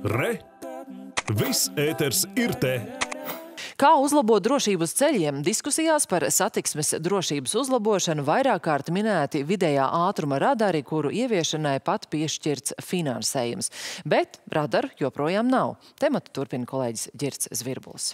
Re! Viss ēters ir te! Kā uzlabot drošību uz ceļiem? Diskusijās par satiksmes drošības uzlabošanu vairāk kārt minēti vidējā ātruma radari, kuru ieviešanai pat piešķirts finansējums. Bet radaru joprojām nav. Tematu turpina kolēģis Ģirts Zvirbulis.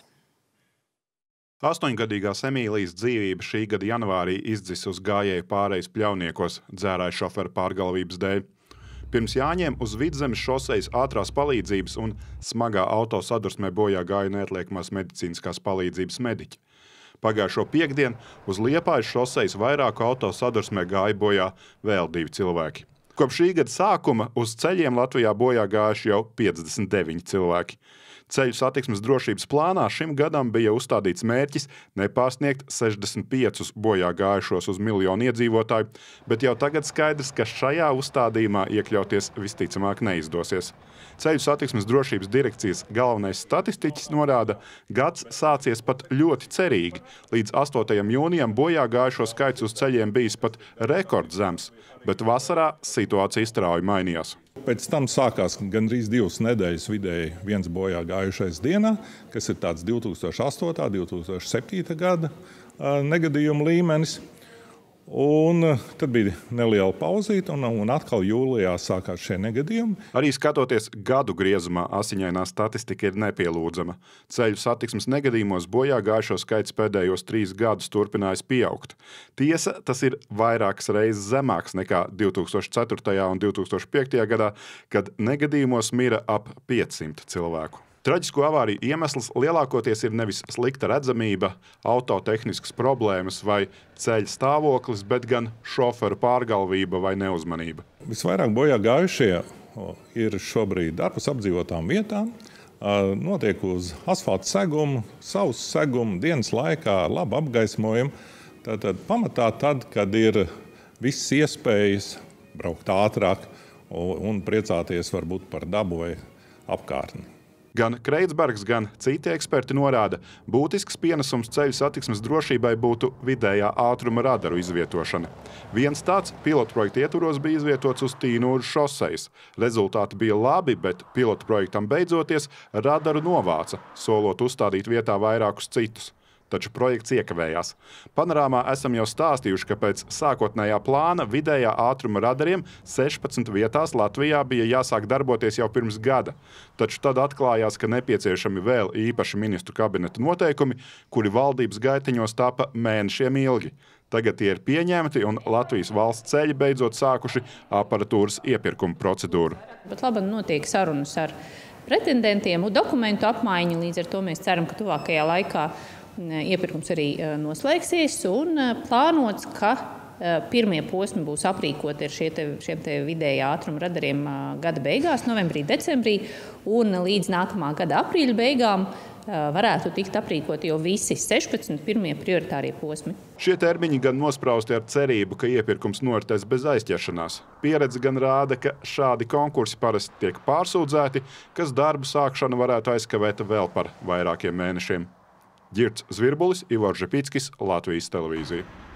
8-gadīgās Emīlijas dzīvība šī gada janvārī izdzis uz gājēju pārejas Pļauniekos dzērāja šoferu pārgalvības dēļ. Pirms Jāņiem uz Vidzemes šosejas ātrās palīdzības un smagā auto sadursmē bojā gāja neatliekamās medicīniskās palīdzības mediķi. Pagājušo piektdienu uz Liepājas šosejas vairāku auto sadursmē gāja bojā vēl 2 cilvēki. Kopš šī gada sākuma uz ceļiem Latvijā bojā gājuši jau 59 cilvēki. Ceļu satiksmes drošības plānā šim gadam bija uzstādīts mērķis nepārsniegt 65 bojā gājušos uz 1 miljonu iedzīvotāju, bet jau tagad skaidrs, ka šajā uzstādījumā iekļauties visticamāk neizdosies. Ceļu satiksmes drošības direkcijas galvenais statistiķis norāda, gads sācies pat ļoti cerīgi. Līdz 8. jūnijam bojā gājušo skaits uz ceļiem bijis pat rekordzems, bet vasarā situācija strauji mainījās. Pēc tam sākās gandrīz 2 nedēļas vidēji viens bojā gājušais dienā, kas ir tāds 2008. 2007. gada negadījuma līmenis. Un tad bija neliela pauzīte, un atkal jūlijā sākās šie negadījumi. Arī skatoties gadu griezumā, asiņainā statistika ir nepielūdzama. Ceļu satiksmes negadījumos bojā gājušo skaits pēdējos 3 gadus turpinājis pieaugt. Tiesa, tas ir vairākas reizes zemāks nekā 2004. un 2005. gadā, kad negadījumos mira ap 500 cilvēku. Traģisko avāriju iemesls lielākoties ir nevis slikta redzamība, autotehniskas problēmas vai ceļa stāvoklis, bet gan šoferu pārgalvība vai neuzmanība. Visvairāk bojā gājušie ir šobrīd ārpus apdzīvotām vietām, notiek uz asfalta seguma, sausa seguma, dienas laikā ar labu apgaismojumu. Tātad pamatā tad, kad ir visas iespējas braukt ātrāk un priecāties varbūt par dabu vai apkārtni. Gan Kreitsbergs, gan citi eksperti norāda, būtisks pienesums ceļu satiksmes drošībai būtu vidējā ātruma radaru izvietošana. Viens tāds pilotprojekta ietvaros bija izvietots uz Tīnūras šosejas. Rezultāti bija labi, bet pilotprojektam beidzoties radaru novāca, solot uzstādīt vietā vairākus citus. Taču projekts iekavējās. Panorāmā esam jau stāstījuši, ka pēc sākotnējā plāna vidējā ātruma radariem 16 vietās Latvijā bija jāsāk darboties jau pirms gada. Taču tad atklājās, ka nepieciešami vēl īpaši ministru kabineta noteikumi, kuri valdības gaitiņos tapa mēnešiem ilgi. Tagad tie ir pieņemti un Latvijas valsts ceļi beidzot sākuši aparatūras iepirkuma procedūru. Bet labi notiek sarunas ar pretendentiem un dokumentu apmaiņu, līdz ar to mēs ceram, ka tuvākajā laikā iepirkums arī noslēgsies un plānots, ka pirmie posmi būs aprīkoti ar šiem vidējā ātruma radariem gada beigās, novembrī, decembrī, un līdz nākamā gada aprīļa beigām varētu tikt aprīkoti jau visi 16 pirmie prioritārie posmi. Šie termiņi gan nosprausti ar cerību, ka iepirkums noritēs bez aizķeršanās. Pieredze gan rāda, ka šādi konkursi parasti tiek pārsūdzēti, kas darbu sākšanu varētu aizkavēt vēl par vairākiem mēnešiem. Ģirts Zvirbulis, Ivars Žepickis, Latvijas televīzija.